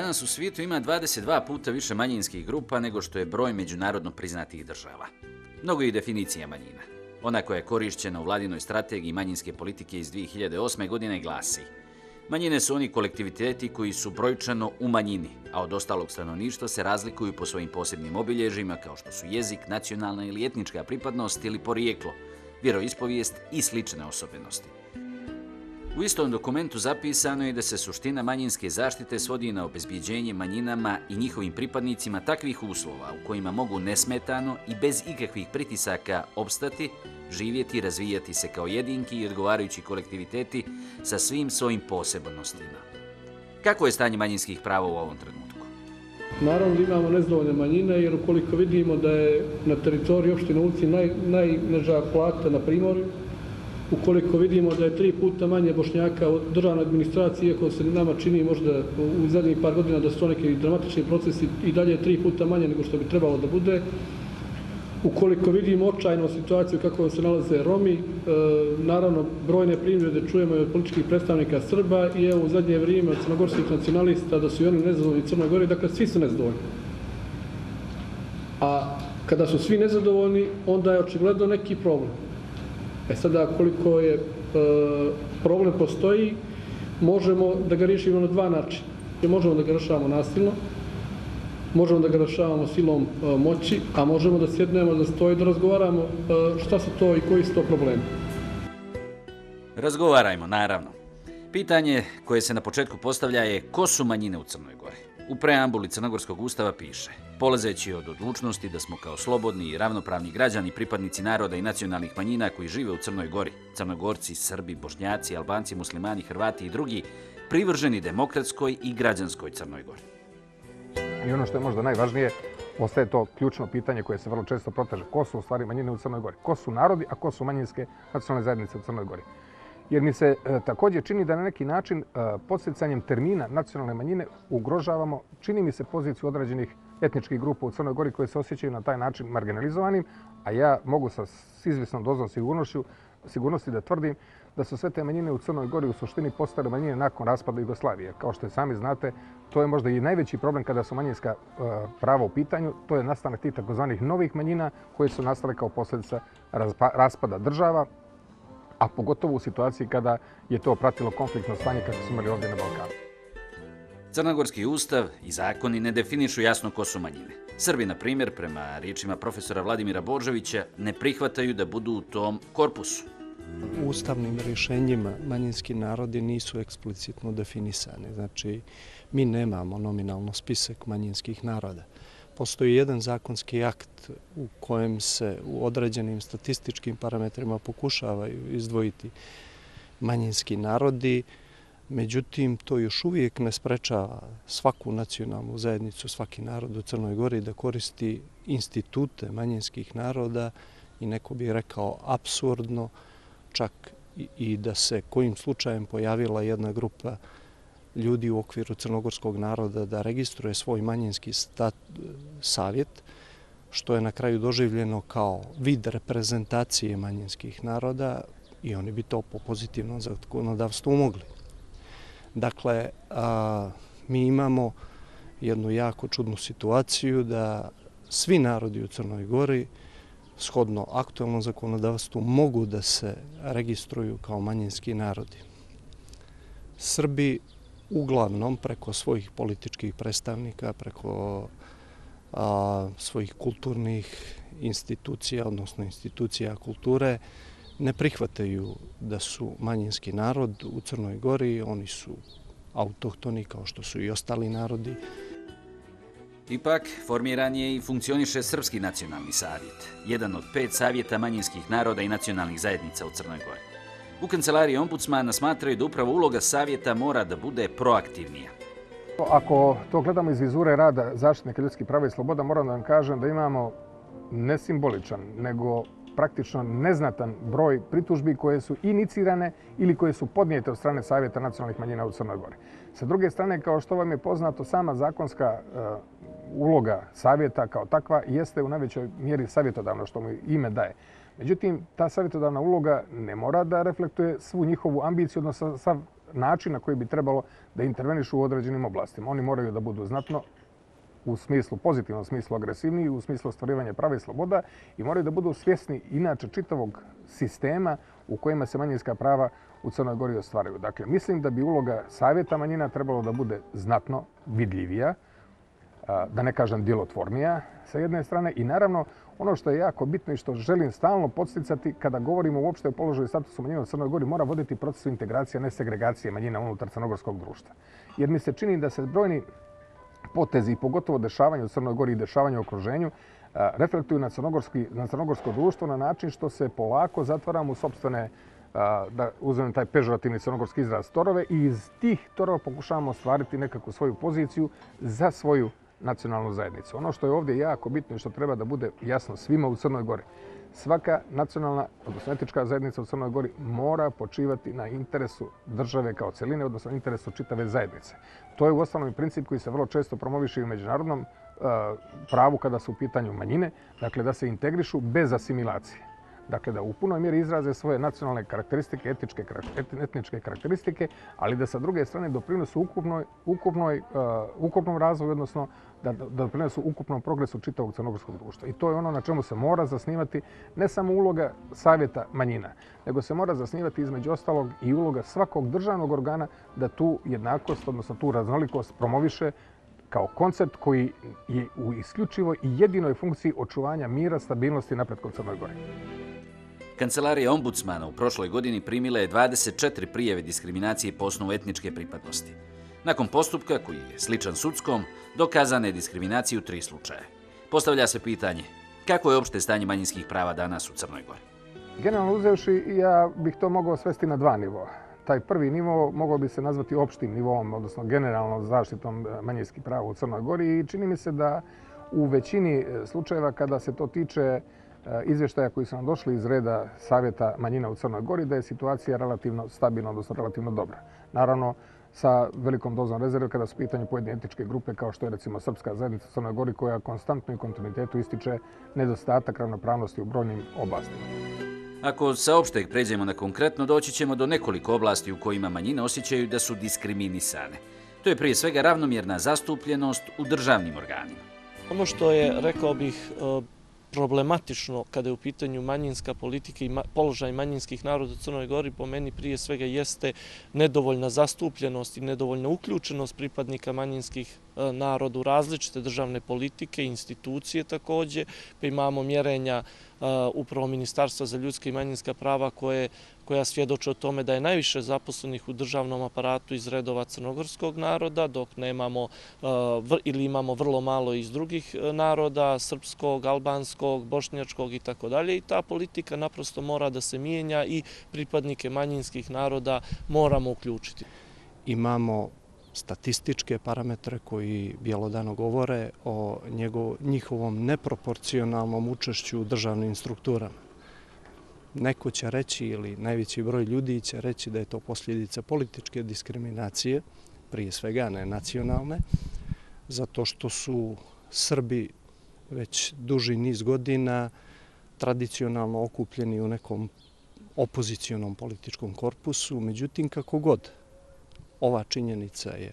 Danas u svijetu ima 22 puta više manjinskih grupa nego što je broj međunarodno priznatih država. Mnogo je definicija manjina. Ona koja je korišćena u vladinoj strategiji manjinske politike iz 2008. godine glasi: manjine su oni kolektiviteti koji su brojčano u manjini, a od ostalog stanovništva se razlikuju po svojim posebnim obilježjima kao što su jezik, nacionalna ili etnička pripadnost ili porijeklo, vjeroispovijest i slične osobenosti. U istom dokumentu zapisano je da se suština manjinske zaštite svodi na obezbijeđenje manjinama i njihovim pripadnicima takvih uslova u kojima mogu nesmetano i bez ikakvih pritisaka opstati, živjeti i razvijati se kao jedinki i odgovarajući kolektiviteti sa svim svojim posebnostima. Kako je stanje manjinskih prava u ovom trenutku? Naravno da imamo nezadovoljne manjine, jer ukoliko vidimo da je na teritoriji opštine Ulci najniža plata na Primorju, ukoliko vidimo da je 3 puta manje Bošnjaka od državne administracije, iako se nama čini možda u zadnjih par godina da su to neki dramatični procesi, i dalje je 3 puta manje nego što bi trebalo da bude. Ukoliko vidimo očajnu situaciju kako se nalaze Romi, naravno brojne primjere čujemo i od političkih predstavnika Srba i evo u zadnje vrijeme od crnogorskih nacionalista da su i oni nezadovoljni u Crnoj Gori, dakle svi su nezadovoljni. A kada su svi nezadovoljni, onda je očigledno neki problem. Sada, koliko je problem postoji, možemo da ga riješimo na dva načina. Možemo da ga rešavamo nasilno, možemo da ga rešavamo silom moći, a možemo da sjednemo, da stoji, da razgovaramo šta su to i koji su to problemi. Razgovarajmo, naravno. Pitanje koje se na početku postavlja je: ko su manjine u Crnoj Gori? U preambuli Crnogorskog ustava piše: polazeći od odlučnosti da smo kao slobodni i ravnopravni građani, pripadnici naroda i nacionalnih manjina koji žive u Crnoj Gori, Crnogorci, Srbi, Bošnjaci, Albanci, Muslimani, Hrvati i drugi, privrženi demokratskoj i građanskoj Crnoj Gori. I ono što je možda najvažnije, ostaje to ključno pitanje koje se vrlo često proteže: ko su u stvari manjine u Crnoj Gori? Ko su narodi, a ko su manjinske nacionalne zajednice u Crnoj Gori? Jer mi se također čini da na neki način podsticanjem termina nacionalne manjine ugrožavamo, čini mi se, poziciju određenih etničkih grupa u Crnoj Gori koje se osjećaju na taj način marginalizovanim, a ja mogu sa izvjesnom dozom sigurnosti da tvrdim da su sve te manjine u Crnoj Gori u suštini postale manjine nakon raspada Jugoslavije. Kao što i sami znate, to je možda i najveći problem kada su manjinska prava u pitanju, to je nastanak tih takozvanih novih manjina koje su nastale kao posljedica raspada država, a pogotovo u situaciji kada je to pratilo konfliktno stanje kako smo imali ovdje na Balkanu. Crnogorski ustav i zakoni ne definišu jasno ko su manjine. Srbi, na primjer, prema riječima profesora Vladimira Božovića, ne prihvataju da budu u tom korpusu. Ustavnim rješenjima manjinski narodi nisu eksplicitno definisani. Znači, mi nemamo nominalno spisak manjinskih naroda. Postoji jedan zakonski akt u kojem se u određenim statističkim parametrima pokušavaju izdvojiti manjinski narodi, međutim, to još uvijek ne sprečava svaku nacionalnu zajednicu, svaki narod u Crnoj Gori da koristi institute manjinskih naroda i neko bi rekao apsurdno, čak i da se kojim slučajem pojavila jedna grupa ljudi u okviru crnogorskog naroda da registruje svoj manjinski savjet, što je na kraju doživljeno kao vid reprezentacije manjinskih naroda i oni bi to po pozitivnom zakonodavstvu mogli. Dakle, mi imamo jednu jako čudnu situaciju da svi narodi u Crnoj Gori shodno aktualnom zakonodavstvu mogu da se registruju kao manjinski narodi. Srbi uglavnom preko svojih političkih predstavnika, preko svojih kulturnih institucija, odnosno institucija kulture, ne prihvataju da su manjinski narod u Crnoj Gori. Oni su autohtoni kao što su i ostali narodi. Ipak, formiran je i funkcioniše Srpski nacionalni savjet, jedan od 5 savjeta manjinskih naroda i nacionalnih zajednica u Crnoj Gori. U kancelariji ombudsmana smatraju da upravo uloga savjeta mora da bude proaktivnija. Ako to gledamo iz vizure rada zaštitnika ljudskih prava i sloboda, moram da vam kažem da imamo ne simboličan, nego praktično neznatan broj pritužbi koje su inicirane ili koje su podnijete od strane Savjeta nacionalnih manjina u Crnoj Gori. Sa druge strane, kao što vam je poznato, sama zakonska uloga savjeta kao takva jeste u najvećoj mjeri savjetodavna, što mu ime daje. Međutim, ta savjetodavna uloga ne mora da reflektuje svu njihovu ambiciju, odnosno sav način na koji bi trebalo da intervenišu u određenim oblastima. Oni moraju da budu znatno u smislu, pozitivnom smislu agresivniji, u smislu ostvarivanja prava i sloboda i moraju da budu svjesni inače čitavog sistema u kojima se manjinska prava u Crnoj Gori ostvaraju. Dakle, mislim da bi uloga Savjeta manjina trebalo da bude znatno vidljivija, da ne kažem djelotvornija sa jedne strane i naravno ono što je jako bitno i što želim stalno podsticati kada govorimo uopšte o položaju i statusu manjina u Crnoj Gori mora voditi proces integracije, ne segregacije manjina unutar crnogorskog društva. Jer mi se čini da se brojni potezi i pogotovo dešavanja u Crnoj Gori i dešavanja u okruženju reflektuju na crnogorsko društvo na način što se polako zatvaramo u sopstvene, da uzmem taj pežorativni crnogorski izraz, torove i iz tih torova pokušavamo ostvariti nekakvu svoju poziciju za svoju nacionalnu zajednicu. Ono što je ovdje jako bitno i što treba da bude jasno svima u Crnoj Gori, svaka nacionalna, odnosno etnička zajednica u Crnoj Gori mora počivati na interesu države kao celine, odnosno interesu čitave zajednice. To je uostalom i princip koji se vrlo često promoviše i u međunarodnom pravu kada su u pitanju manjine, dakle da se integrišu bez asimilacije. Dakle, da u punoj mjeri izraze svoje nacionalne karakteristike, etničke karakteristike, ali da sa druge strane doprinosu ukupnom razvoju, odnosno da doprinosu ukupnom progresu čitavog crnogorskog društva. I to je ono na čemu se mora zasnivati ne samo uloga Savjeta manjina, nego se mora zasnivati između ostalog i uloga svakog državnog organa da tu jednakost, odnosno tu raznolikost promoviše kao koncept koji je u isključivoj i jedinoj funkciji očuvanja mira, stabilnosti i napretka u Crnoj Gori. Kancelarija ombudsmana u prošloj godini primila je 24 prijave diskriminacije po osnovu etničke pripadnosti. Nakon postupka, koji je sličan sudskom, dokazana je diskriminacija u 3 slučaja. Postavlja se pitanje, kako je opšte stanje manjinskih prava danas u Crnoj Gori? Generalno uzevši, ja bih to mogao svesti na 2 nivoa. Taj prvi nivo mogao bi se nazvati opštim nivom, odnosno generalno zaštitom manjinskih prava u Crnoj Gori i čini mi se da u većini slučajeva kada se to tiče izvještaja koji su nam došli iz reda Savjeta manjina u Crnoj Gori, da je situacija relativno stabilna, odnosno relativno dobra. Naravno, sa velikom dozom rezerve kada su u pitanju pojedine etničke grupe, kao što je recimo Srpska zajednica u Crnoj Gori, koja konstantno i kontinuitetu ističe nedostatak ravnopravnosti u brojnim oblastima. Ako sa opšteg pređemo na konkretno, doći ćemo do nekoliko oblasti u kojima manjine osjećaju da su diskriminisane. To je prije svega ravnomjerna zastupljenost u državnim organima. Ono što je, rekao bih, problematično kada je u pitanju manjinska politika i položaj manjinskih naroda u Crnoj Gori, po meni prije svega jeste nedovoljna zastupljenost i nedovoljna uključenost pripadnika manjinskih naroda u različite državne politike, institucije također, pa imamo mjerenja upravo Ministarstva za ljudska i manjinska prava koja svjedoče o tome da je najviše zaposlenih u državnom aparatu iz redova crnogorskog naroda, dok nemamo ili imamo vrlo malo iz drugih naroda, srpskog, albanskog, bošnjačkog i tako dalje. I ta politika naprosto mora da se mijenja i pripadnike manjinskih naroda moramo uključiti. Imamo statističke parametre koji bjelodano govore o njihovom neproporcionalnom učešću u državnim strukturama. Neko će reći, ili najveći broj ljudi će reći da je to posljedica političke diskriminacije, prije svega ne nacionalne, zato što su Srbi već duži niz godina tradicionalno okupljeni u nekom opozicionom političkom korpusu. Međutim, kako god, ova činjenica je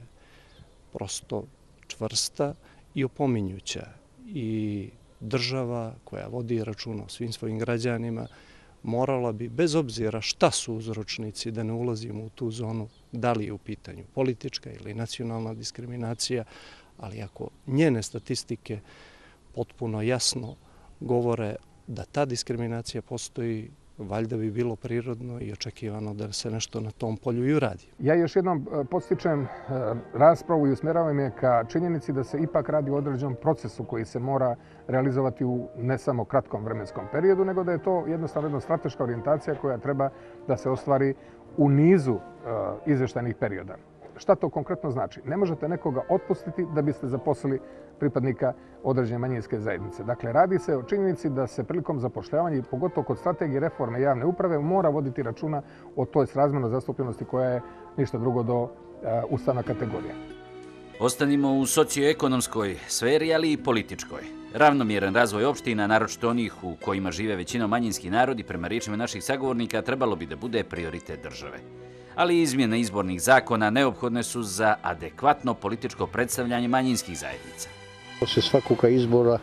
prosto čvrsta i opominjuća i država koja vodi računa o svim svojim građanima morala bi, bez obzira šta su uzročnici, da ne ulazimo u tu zonu, da li je u pitanju politička ili nacionalna diskriminacija, ali ako njene statistike potpuno jasno govore da ta diskriminacija postoji, valjda bi bilo prirodno i očekivano da se nešto na tom polju i uradi. Ja još jednom podstičem raspravu i usmjeravam je ka činjenici da se ipak radi o određenom procesu koji se mora realizovati u ne samo kratkom vremenskom periodu, nego da je to jednostavno jedna strateška orijentacija koja treba da se ostvari u nizu izvještajnih perioda. Šta to konkretno znači? Ne možete nekoga otpustiti da biste zaposlili pripadnika određene manjinske zajednice. Dakle, radi se o činjenici da se prilikom zapošljavanja, pogotovo kod strategije reforme javne uprave, mora voditi računa o toj srazmjernoj zastupljenosti koja je ništa drugo do ustavna kategorija. Ostanimo u socioekonomskoj sferi, ali i političkoj. Ravnomjeran razvoj opština, naročito onih u kojima žive većinom manjinski narodi, prema riječima naših sagovornika, trebalo bi da bude prioritet države. ali izmjene izbornih zakona neophodne su za adekvatno političko predstavljanje manjinskih zajednica. Posle svakoga izbora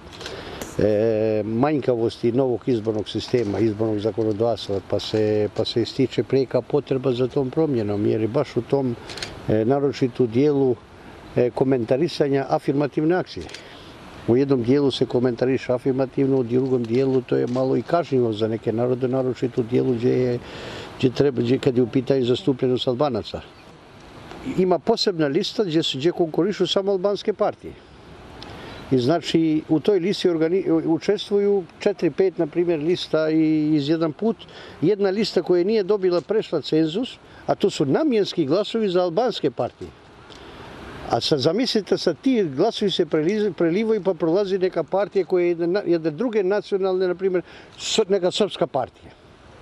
manjkavosti novog izbornog sistema, izbornog zakonodavstva, pa se ističe prijeka potreba za tom promjenom, jer je baš u tom naročitu dijelu komentarisanja afirmativne akcije. U jednom dijelu se komentariše afirmativno, u drugom dijelu to je malo i kažnjivo za neke narode, naročito u dijelu gdje kad je u pitanju zastupljenost Albanaca. Ima posebna lista gdje konkurišu samo albanske partije. I znači u toj listi učestvuju 4-5, na primjer, lista iz jedan put. Jedna lista koja nije dobila prešla cenzus, a to su namjenski glasovi za albanske partije. A sad zamislite, sa ti glasovi se prelivaju pa prolazi neka partija koja je jedne druge nacionalne, na primjer, neka srpska partija.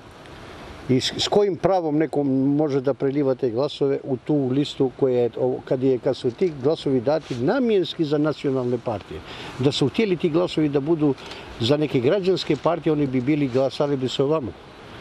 I s kojim pravom neko može da preliva te glasove u tu listu kad su ti glasovi dati namjenski za nacionalne partije. Da su htjeli ti glasovi da budu za neke građanske partije, oni bi glasali bi se ovamo.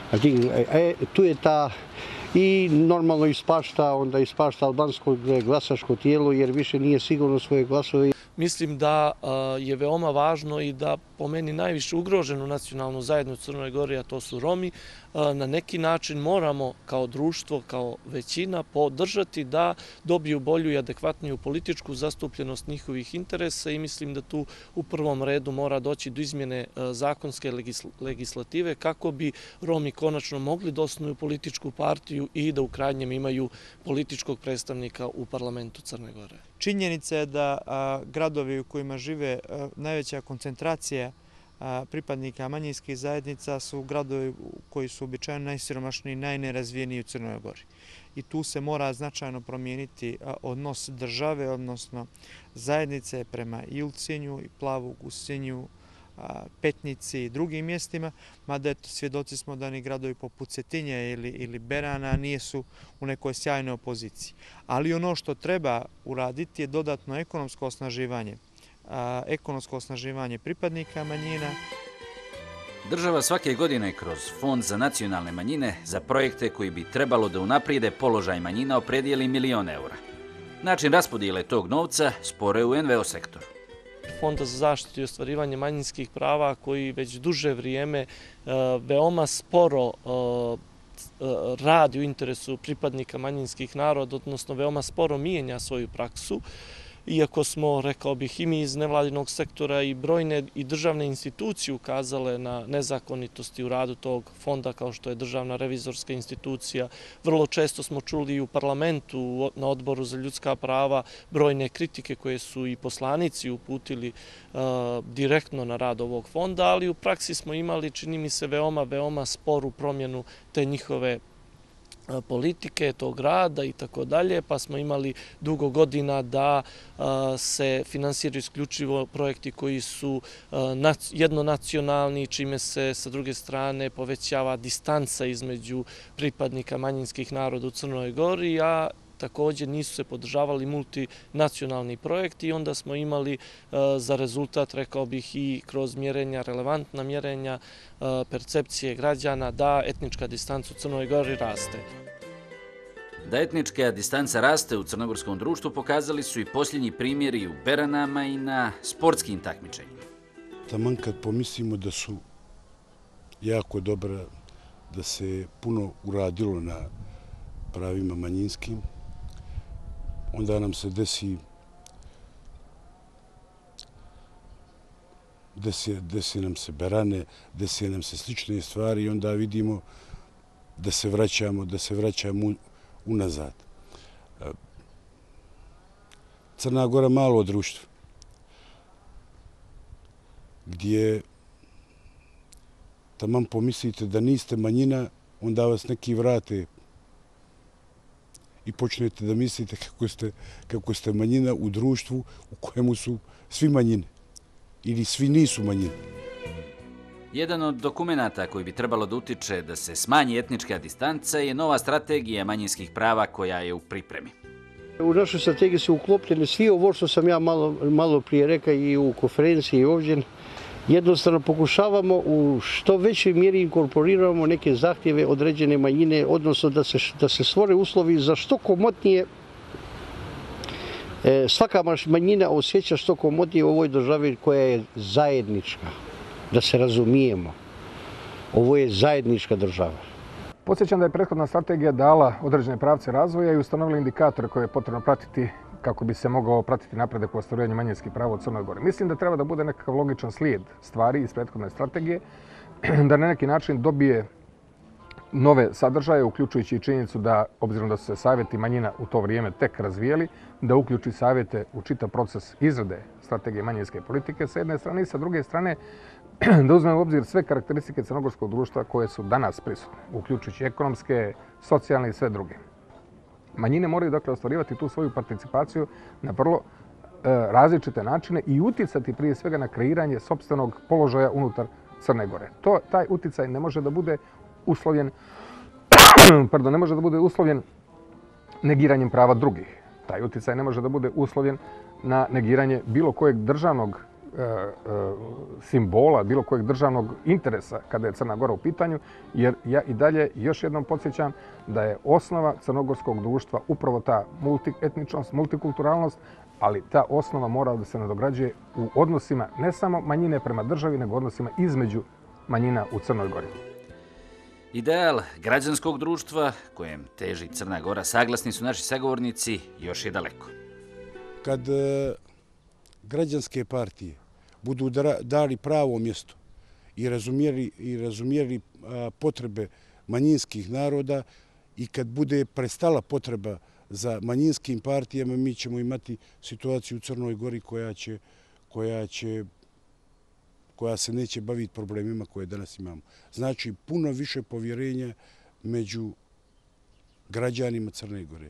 Tu je ta i normalno ispašta albansko glasačko tijelo jer više nije sigurno svoje glasove. Mislim da je veoma važno i da po meni najviše ugroženu nacionalnu zajednicu u Crnoj Gori, a to su Romi, na neki način moramo kao društvo, kao većina podržati da dobiju bolju i adekvatniju političku zastupljenost njihovih interesa i mislim da tu u prvom redu mora doći do izmjene zakonske legislative kako bi Romi konačno mogli da osnuju političku partiju i da u krajnjem imaju političkog predstavnika u parlamentu Crne Gore. Činjenica je da gradovi u kojima žive najveća koncentracija pripadnika manjinskih zajednica su gradovi koji su običajno najsiromašniji i najnerazvijeniji u Crnoj Gori. I tu se mora značajno promijeniti odnos države, odnosno zajednice prema i Ulcinju, i Plavu, Gusinju, Petnici i drugim mjestima, mada svjedoci smo da ni gradovi poput Cetinje ili Berana nisu u nekoj sjajnoj opoziciji. Ali ono što treba uraditi je dodatno ekonomsko osnaživanje pripadnika manjina. Država svake godine kroz Fond za nacionalne manjine za projekte koji bi trebalo da unaprijede položaj manjina opredijeli €1 milion. Način raspodijele tog novca spore u NVO sektoru. Fonda za zaštitu i ostvarivanje manjinskih prava koji već duže vrijeme veoma sporo radi u interesu pripadnika manjinskih naroda, odnosno veoma sporo mijenja svoju praksu. Iako smo, rekao bih, i mi iz nevladinog sektora i brojne i državne institucije ukazale na nezakonitosti u radu tog fonda, kao što je Državna revizorska institucija. Vrlo često smo čuli i u parlamentu, na Odboru za ljudska prava, brojne kritike koje su i poslanici uputili direktno na rad ovog fonda, ali u praksi smo imali, čini mi se, veoma sporu promjenu te njihove politike, tog rada i tako dalje, pa smo imali dugo godina da se finansiraju isključivo projekti koji su jednonacionalni, čime se sa druge strane povećava distanca između pripadnika manjinskih naroda u Crnoj Gori, a također nisu se podržavali multinacionalni projekti i onda smo imali za rezultat, rekao bih, i kroz mjerenja, relevantna mjerenja percepcije građana da etnička distanca u Crnoj Gori raste. Da etnička distanca raste u crnogorskom društvu pokazali su i posljednji primjeri u Beranama i na sportskim takmičenjima. Taman kad pomislimo da su jako dobra, da se puno uradilo na pravima manjinskim, onda nam se desi nam se Berane, desi nam se slične stvari i onda vidimo da se vraćamo unazad. Crna Gora malo društvo, gdje taman pomislite da niste manjina, onda vas neki vrate i počnete da mislite kako ste manjina u društvu u kojemu su svi manjine ili svi nisu manjine. Jedan od dokumenata koji bi trebalo da utiče da se smanji etnička distanca je nova strategija manjinskih prava koja je u pripremi. U našu strategiju su uklopljene svi ovo što sam ja malo prije rekao i u konferenciji ovdje, jednostavno pokušavamo u što većoj mjeri inkorporiramo neke zahtjeve određene manjine, odnosno da se stvore uslovi za što komotnije svaka manjina osjeća što komotnije u ovoj državi koja je zajednička. Da se razumijemo. Ovo je zajednička država. Podsjećam da je prethodna strategija dala određene pravce razvoja i ustanovila indikatore koje je potrebno pratiti kako bi se mogao pratiti napredak u ostvarivanju manjinskih prava u Crnoj Gori. Mislim da treba da bude nekakav logičan slijed stvari iz prethodne strategije, da na neki način dobije nove sadržaje, uključujući i činjenicu da, obzirom da su se savjeti manjina u to vrijeme tek razvijeli, da uključi savjete u čitav proces izrade strategije manjinske politike sa jedne strane i sa druge strane da uzmemo u obzir sve karakteristike crnogorskog društva koje su danas prisutne, uključujući ekonomske, socijalne i sve druge. Manjine moraju dakle ostvarivati tu svoju participaciju na vrlo različite načine i uticati prije svega na kreiranje sopstvenog položaja unutar Crne Gore. Taj uticaj ne može da bude uslovljen negiranjem prava drugih. Taj uticaj ne može da bude uslovljen na negiranje bilo kojeg državnog simbola, bilo kojeg državnog interesa kada je Crna Gora u pitanju, jer ja i dalje još jednom podsjećam da je osnova crnogorskog društva upravo ta multietničnost, multikulturalnost, ali ta osnova mora da se nadograđuje u odnosima ne samo manjine prema državi, nego odnosima između manjina u Crnoj Gori. Ideal građanskog društva kojem teži Crna Gora, saglasni su naši sagovornici, još je daleko. Kad građanske partije budu dali pravo mjesto i razumjeli potrebe manjinskih naroda i kad bude prestala potreba za manjinskim partijama, mi ćemo imati situaciju u Crnoj Gori koja se neće baviti problemima koje danas imamo. Znači, puno više povjerenja među građanima Crne Gore.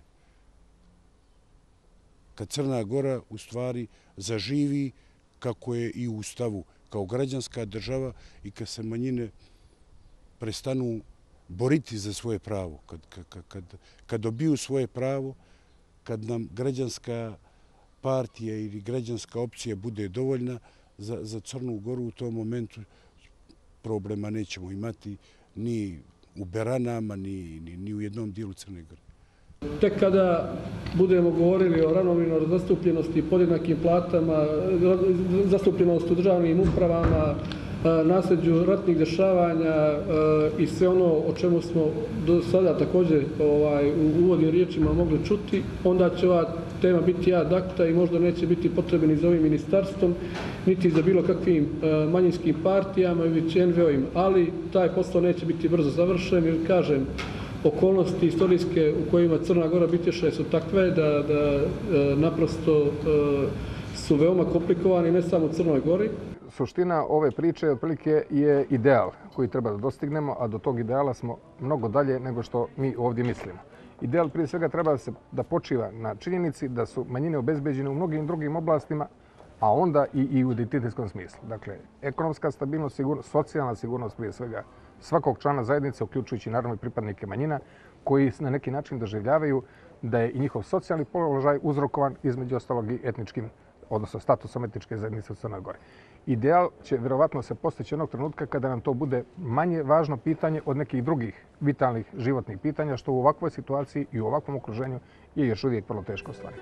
Kad Crna Gora u stvari zaživi kako je i u Ustavu kao građanska država i kad se manjine prestanu boriti za svoje pravo, kad dobiju svoje pravo, kad nam građanska partija ili građanska opcija bude dovoljna za Crnu Goru, u tom momentu problema nećemo imati ni u Beranama, ni u jednom dijelu Crne Gore. Tek kada budemo govorili o ravnomjernoj zastupljenosti, podjednakim platama, zastupljenost u državnim upravama, nasljeđu ratnih dešavanja i sve ono o čemu smo do sada također u uvodnim riječima mogli čuti, onda će ova tema biti ad acta i možda neće biti potrebe ni za ovim ministarstvom, niti za bilo kakvim manjinskim partijama ili NVO-ima, ali taj posao neće biti brzo završen, jer kažem, okolnosti istorijske u kojima Crna Gora bitješe su takve da naprosto su veoma komplikovani, ne samo u Crnoj Gori. Suština ove priče otprilike je ideal koji treba da dostignemo, a do tog ideala smo mnogo dalje nego što mi ovdje mislimo. Ideal prije svega treba da počiva na činjenici da su manjine obezbeđene u mnogim drugim oblastima, a onda i u identitetskom smislu. Dakle, ekonomska stabilnost, socijalna sigurnost prije svega svakog člana zajednice, uključujući naravno i pripadnike manjina, koji na neki način doživljavaju da je i njihov socijalni položaj uzrokovan između ostalog i etničkim, odnosno statusom etničke zajednice u Crnoj Gori. Ideal će vjerovatno se postići jednog trenutka kada nam to bude manje važno pitanje od nekih drugih vitalnih životnih pitanja, što u ovakvoj situaciji i u ovakvom okruženju je još uvijek vrlo teško ostvariti.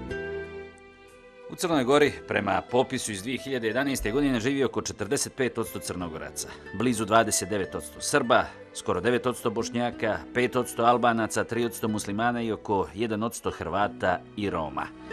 U Crnoj Gori, prema popisu iz 2011. godine, živi oko 45% Crnogoraca, blizu 29% Srba, skoro 9% Bošnjaka, 5% Albanaca, 3% muslimana i oko 1% Hrvata i Roma.